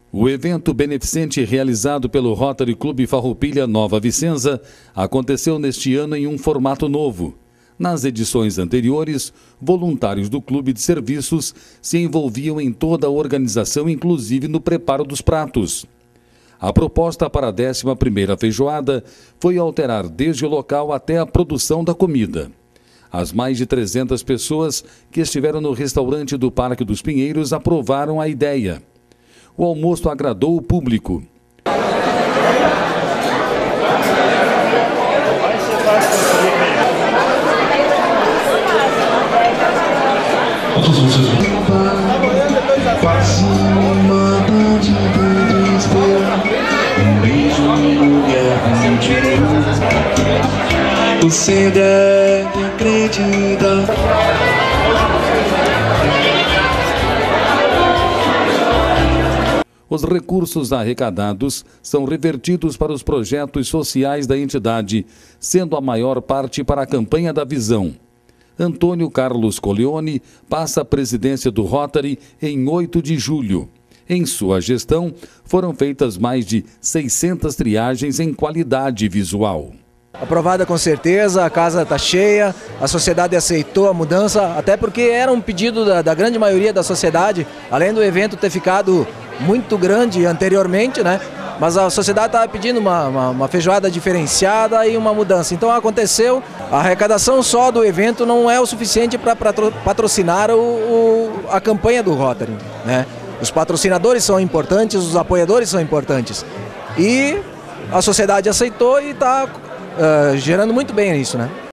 O evento beneficente realizado pelo Rotary Clube Farroupilha Nova Vicenza aconteceu neste ano em um formato novo. Nas edições anteriores, voluntários do Clube de Serviços se envolviam em toda a organização, inclusive no preparo dos pratos. A proposta para a 11ª feijoada foi alterar desde o local até a produção da comida. As mais de 300 pessoas que estiveram no restaurante do Parque dos Pinheiros aprovaram a ideia. O almoço agradou o público. Você deve acreditar. Os recursos arrecadados são revertidos para os projetos sociais da entidade, sendo a maior parte para a campanha da Visão. Antônio Carlos Coleone passa a presidência do Rotary em 8 de julho. Em sua gestão, foram feitas mais de 600 triagens em qualidade visual. Aprovada com certeza, a casa está cheia, a sociedade aceitou a mudança, até porque era um pedido da grande maioria da sociedade, além do evento ter ficado muito grande anteriormente, né? Mas a sociedade estava pedindo uma feijoada diferenciada e uma mudança. Então aconteceu, a arrecadação só do evento não é o suficiente para patrocinar a campanha do Rotary, né? Os patrocinadores são importantes, os apoiadores são importantes. E a sociedade aceitou e está gerando muito bem isso, né?